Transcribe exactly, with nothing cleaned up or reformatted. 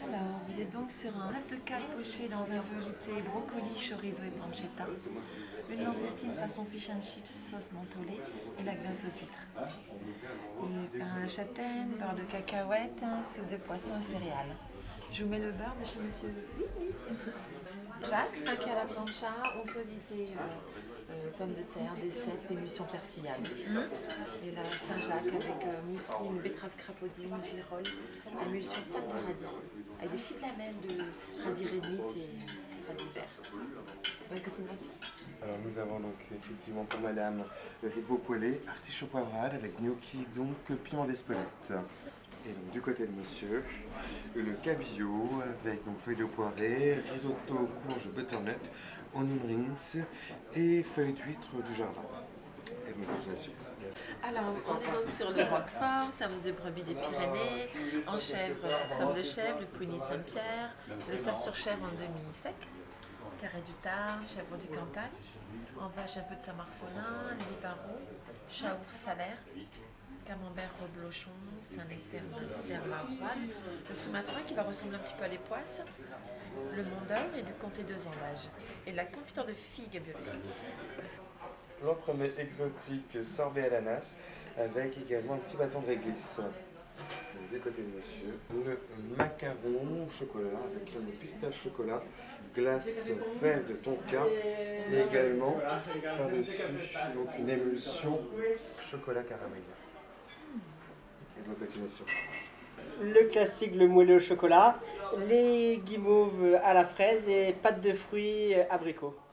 Alors, vous êtes donc sur un œuf de caille poché dans un velouté, brocoli, chorizo et pancetta, une langoustine façon fish and chips, sauce mentholée et la glace aux huîtres. Et pain à la châtaigne, beurre de cacahuète, soupe de poisson et céréales. Je vous mets le beurre de chez Monsieur Jacques, steak à la plancha, onctuosité, euh, euh, pommes de terre, des cèpes, émulsion persillade. Mm. Et la Saint-Jacques avec euh, mousseline, betterave crapaudine, girolles, émulsion fat de radis, avec des petites lamelles de radis réduites et radis verts. Bonne continuation. Alors nous avons donc effectivement pour madame le riz poêlé, artichaut poivrade avec gnocchi, donc piment d'Espelette. Et donc du côté de monsieur, le cabillaud avec donc feuilles de poirée, risotto, courge, butternut, onion rings et feuilles d'huître du jardin. Et donc continuation. Alors, on est donc sur le Roquefort, tome de brebis des Pyrénées, en chèvre, tome de chèvre, le Puigny Saint-Pierre, le sel sur chèvre en demi-sec, carré du Tarn, chèvre du Cantal, en vache un peu de Saint-Marcelin, Livaro, Chaours salaire, camembert reblochon, Saint-Nectaire, Munster, Maroilles, le Sumatra qui va ressembler un petit peu à l'époisse, le Mont d'Or et du comté de Zandage, et la confiture de figues biologique. L'entremets exotique sorbet à l'ananas avec également un petit bâton de réglisse. Du côté de monsieur, le macaron au chocolat avec crème de pistache chocolat, glace fève de tonka et également par-dessus donc une émulsion chocolat caramel. Et donc continuation. Le classique, le moelleux au chocolat, les guimauves à la fraise et pâte de fruits abricots.